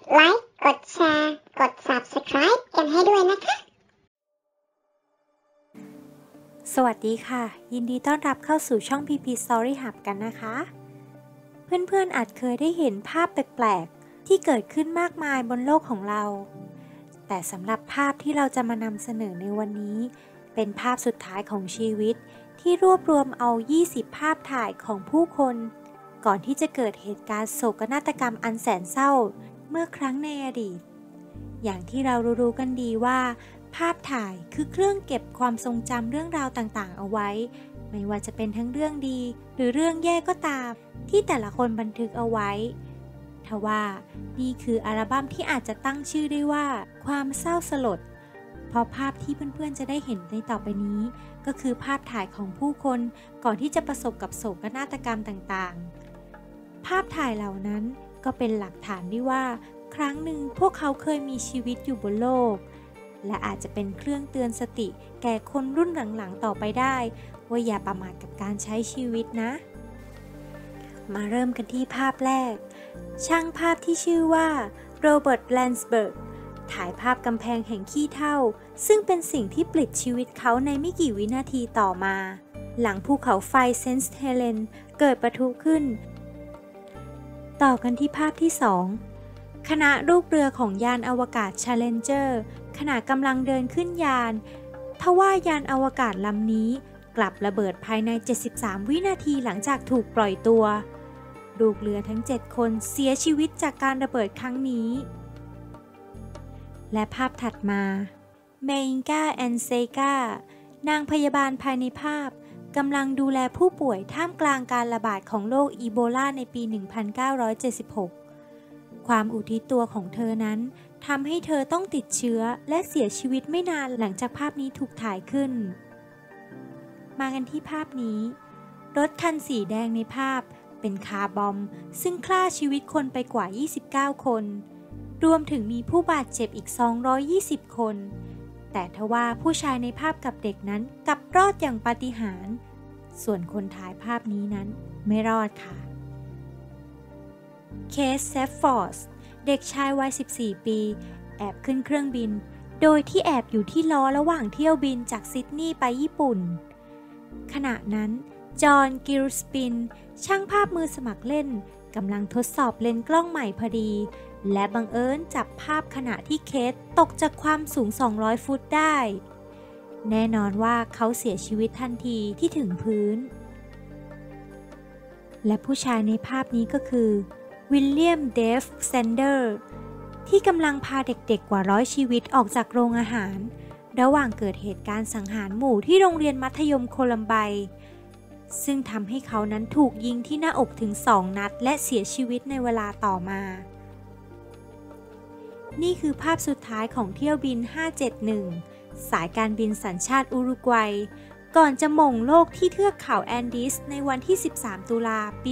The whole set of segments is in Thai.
ไลค์กดแชร์กด Subscribe กันให้ด้วยนะคะสวัสดีค่ะยินดีต้อนรับเข้าสู่ช่อง PP Story Hub กันนะคะเพื่อนๆอาจเคยได้เห็นภาพแปลกๆที่เกิดขึ้นมากมายบนโลกของเราแต่สำหรับภาพที่เราจะมานำเสนอในวันนี้เป็นภาพสุดท้ายของชีวิตที่รวบรวมเอา20ภาพถ่ายของผู้คนก่อนที่จะเกิดเหตุการณ์โศกนาฏกรรมอันแสนเศร้าเมื่อครั้งในอดีตอย่างที่เรารู้กันดีว่าภาพถ่ายคือเครื่องเก็บความทรงจำเรื่องราวต่างๆเอาไว้ไม่ว่าจะเป็นทั้งเรื่องดีหรือเรื่องแย่ก็ตามที่แต่ละคนบันทึกเอาไว้ทว่านี่คืออัลบั้มที่อาจจะตั้งชื่อได้ว่าความเศร้าสลดเพราะภาพที่เพื่อนๆจะได้เห็นในต่อไปนี้ก็คือภาพถ่ายของผู้คนก่อนที่จะประสบกับโศกนาฏกรรมต่างๆภาพถ่ายเหล่านั้นก็เป็นหลักฐานได้ว่าครั้งหนึ่งพวกเขาเคยมีชีวิตอยู่บนโลกและอาจจะเป็นเครื่องเตือนสติแก่คนรุ่นหลังๆต่อไปได้ว่าอย่าประมาทกับการใช้ชีวิตนะมาเริ่มกันที่ภาพแรกช่างภาพที่ชื่อว่าโรเบิร์ต แลนส์เบิร์กถ่ายภาพกำแพงแห่งขี้เถ้าซึ่งเป็นสิ่งที่ปลิดชีวิตเขาในไม่กี่วินาทีต่อมาหลังภูเขาไฟเซนต์เฮเลนเกิดปะทุขึ้นต่อกันที่ภาพที่2คณะลูกเรือของยานอวกาศ Challenger ขณะกำลังเดินขึ้นยานทว่ายานอวกาศลำนี้กลับระเบิดภายใน73วินาทีหลังจากถูกปล่อยตัวลูกเรือทั้ง7คนเสียชีวิตจากการระเบิดครั้งนี้และภาพถัดมาเมอิงกา แอนเซกานางพยาบาลภายในภาพกำลังดูแลผู้ป่วยท่ามกลางการระบาดของโรคอีโบลาในปี 1976 ความอุทิศตัวของเธอนั้นทำให้เธอต้องติดเชื้อและเสียชีวิตไม่นานหลังจากภาพนี้ถูกถ่ายขึ้นมากันที่ภาพนี้รถคันสีแดงในภาพเป็นคาร์บอมซึ่งฆ่าชีวิตคนไปกว่า29คนรวมถึงมีผู้บาดเจ็บอีก220คนแต่ทว่าผู้ชายในภาพกับเด็กนั้นกลับรอดอย่างปาฏิหาริย์ส่วนคนถ่ายภาพนี้นั้นไม่รอดค่ะเคส แซฟฟอร์สเด็กชายวัย14ปีแอบขึ้นเครื่องบินโดยที่แอบอยู่ที่ล้อระหว่างเที่ยวบินจากซิดนีย์ไปญี่ปุ่นขณะนั้นจอห์น กิลสปินช่างภาพมือสมัครเล่นกำลังทดสอบเลนส์กล้องใหม่พอดีและบังเอิญจับภาพขณะที่เคสตกจากความสูง200ฟุตได้แน่นอนว่าเขาเสียชีวิตทันทีที่ถึงพื้นและผู้ชายในภาพนี้ก็คือวิลเลียม เดฟ แซนเดอร์ที่กำลังพาเด็กๆกว่า100ชีวิตออกจากโรงอาหารระหว่างเกิดเหตุการณ์สังหารหมู่ที่โรงเรียนมัธยมโคลัมไบซึ่งทำให้เขานั้นถูกยิงที่หน้าอกถึง2นัดและเสียชีวิตในเวลาต่อมานี่คือภาพสุดท้ายของเที่ยวบิน571สายการบินสัญชาติอุรุกวัยก่อนจะหม่งโลกที่เทือกเขาแอนดีสในวันที่13ตุลาปี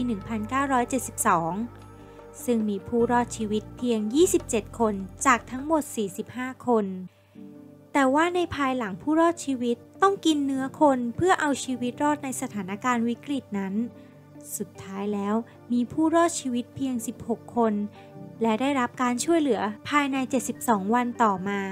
1972ซึ่งมีผู้รอดชีวิตเพียง27คนจากทั้งหมด45คนแต่ว่าในภายหลังผู้รอดชีวิตต้องกินเนื้อคนเพื่อเอาชีวิตรอดในสถานการณ์วิกฤตนั้นสุดท้ายแล้วมีผู้รอดชีวิตเพียง16คนและได้รับการช่วยเหลือภายใน72วันต่อมา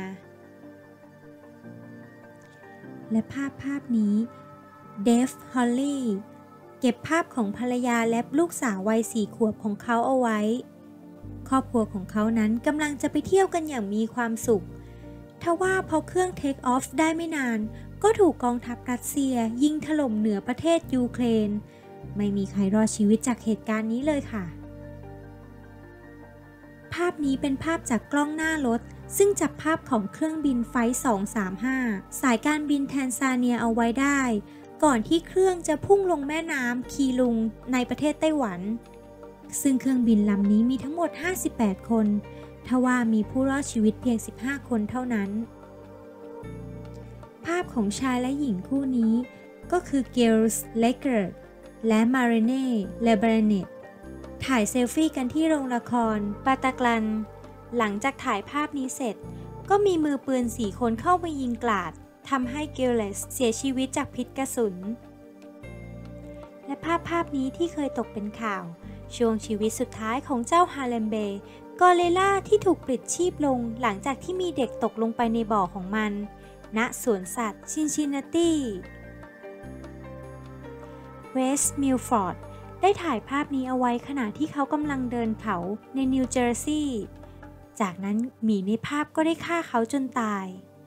และภาพนี้เดฟ ฮอลลี่เก็บภาพของภรรยาและลูกสาววัย4 ขวบของเขาเอาไว้ครอบครัวของเขานั้นกำลังจะไปเที่ยวกันอย่างมีความสุขทว่าพอเครื่องเทคออฟได้ไม่นานก็ถูกกองทัพรัสเซียยิงถล่มเหนือประเทศยูเครนไม่มีใครรอดชีวิตจากเหตุการณ์นี้เลยค่ะภาพนี้เป็นภาพจากกล้องหน้ารถซึ่งจับภาพของเครื่องบินไฟท์235สายการบินแทนซาเนียเอาไว้ได้ก่อนที่เครื่องจะพุ่งลงแม่น้ำคีลุงในประเทศไต้หวันซึ่งเครื่องบินลำนี้มีทั้งหมด58คนทว่ามีผู้รอดชีวิตเพียง15คนเท่านั้นภาพของชายและหญิงคู่นี้ก็คือเกลส์ เลเกอร์และมาเรเน่ เลเบรเนตถ่ายเซลฟี่กันที่โรงละครปาตากลันหลังจากถ่ายภาพนี้เสร็จก็มีมือปืน4 คนเข้ามายิงกราดทำให้เกลเลสเสียชีวิตจากพิษกระสุนและภาพนี้ที่เคยตกเป็นข่าวช่วงชีวิตสุดท้ายของเจ้าฮาเลมเบย์กอริลลาที่ถูกปลิดชีพลงหลังจากที่มีเด็กตกลงไปในบ่อของมันณสวนสัตว์ซินซินนาตีเวสต์มิลฟอร์ดได้ถ่ายภาพนี้เอาไว้ขณะที่เขากำลังเดินเขาในนิวเจอร์ซีย์จากนั้นหมีในภาพก็ได้ฆ่าเขาจนตาย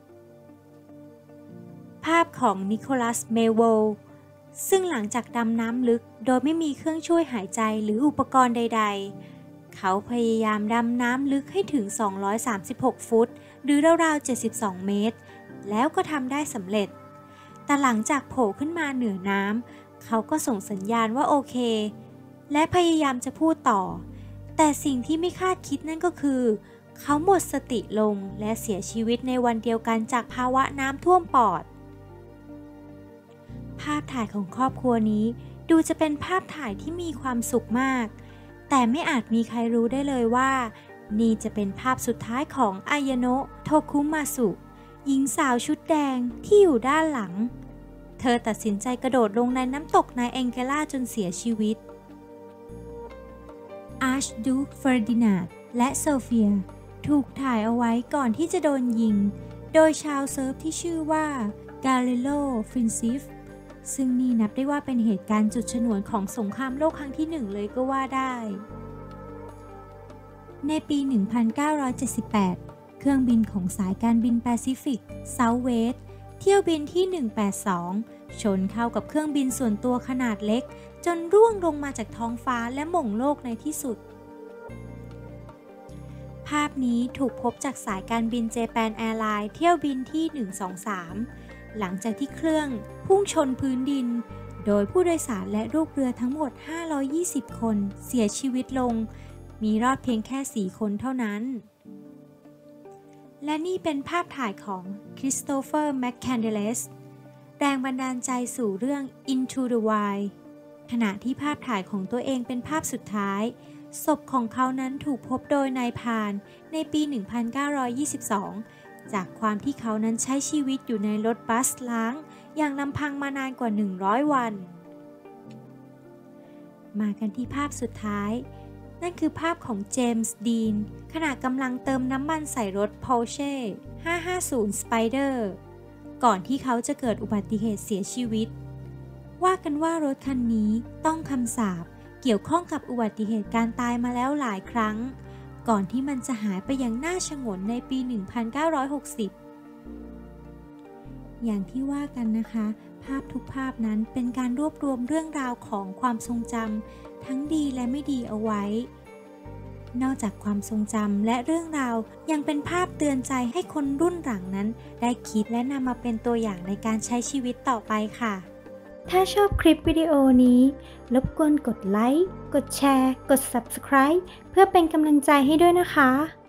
ภาพของนิโคลัสเมโวลซึ่งหลังจากดำน้ำลึกโดยไม่มีเครื่องช่วยหายใจหรืออุปกรณ์ใดๆเขาพยายามดำน้ำลึกให้ถึง236ฟุตหรือราวๆ72เมตรแล้วก็ทำได้สำเร็จแต่หลังจากโผล่ขึ้นมาเหนือน้ำเขาก็ส่งสัญญาณว่าโอเคและพยายามจะพูดต่อแต่สิ่งที่ไม่คาดคิดนั่นก็คือเขาหมดสติลงและเสียชีวิตในวันเดียวกันจากภาวะน้ำท่วมปอดภาพถ่ายของครอบครัวนี้ดูจะเป็นภาพถ่ายที่มีความสุขมากแต่ไม่อาจมีใครรู้ได้เลยว่านี่จะเป็นภาพสุดท้ายของอายาโนะโทคุมาสุหญิงสาวชุดแดงที่อยู่ด้านหลังเธอตัดสินใจกระโดดลงในน้ำตกในแองเกล่าจนเสียชีวิตอาร์ชดูคเฟอร์ดินาร์ดและโซเฟียถูกถ่ายเอาไว้ก่อนที่จะโดนยิงโดยชาวเซิร์ฟที่ชื่อว่ากาลิโลฟินซิฟซึ่งนี่นับได้ว่าเป็นเหตุการณ์จุดฉนวนของสงครามโลกครั้งที่หนึ่งเลยก็ว่าได้ในปี 1978 เครื่องบินของสายการบินแปซิฟิกเซาท์เวสต์เที่ยวบินที่ 182 ชนเข้ากับเครื่องบินส่วนตัวขนาดเล็กจนร่วงลงมาจากท้องฟ้าและหม่งโลกในที่สุดภาพนี้ถูกพบจากสายการบินเจแปนแอร์ไลน์เที่ยวบินที่ 123 หลังจากที่เครื่องพุ่งชนพื้นดินโดยผู้โดยสารและลูกเรือทั้งหมด 520 คนเสียชีวิตลงมีรอดเพียงแค่ 4 คนเท่านั้นและนี่เป็นภาพถ่ายของคริสโตเฟอร์แมคแคนเดเลสแรงบันดาลใจสู่เรื่อง Into the Wild ขณะที่ภาพถ่ายของตัวเองเป็นภาพสุดท้ายศพของเขานั้นถูกพบโดยนายพรานในปี 1922 จากความที่เขานั้นใช้ชีวิตอยู่ในรถบัสล้างอย่างลำพังมานานกว่า 100 วันมากันที่ภาพสุดท้ายนั่นคือภาพของเจมส์ดีนขณะกำลังเติมน้ำมันใส่รถ Porsche 550 Spider ก่อนที่เขาจะเกิดอุบัติเหตุเสียชีวิตว่ากันว่ารถคันนี้ต้องคำสาปเกี่ยวข้องกับอุบัติเหตุการตายมาแล้วหลายครั้งก่อนที่มันจะหายไปอย่างน่าชงนในปี 1960 อย่างที่ว่ากันนะคะภาพทุกภาพนั้นเป็นการรวบรวมเรื่องราวของความทรงจำทั้งดีและไม่ดีเอาไว้นอกจากความทรงจำและเรื่องราวยังเป็นภาพเตือนใจให้คนรุ่นหลังนั้นได้คิดและนำมาเป็นตัวอย่างในการใช้ชีวิตต่อไปค่ะถ้าชอบคลิปวิดีโอนี้รบกวนกดไลค์กดแชร์กด Subscribe เพื่อเป็นกำลังใจให้ด้วยนะคะ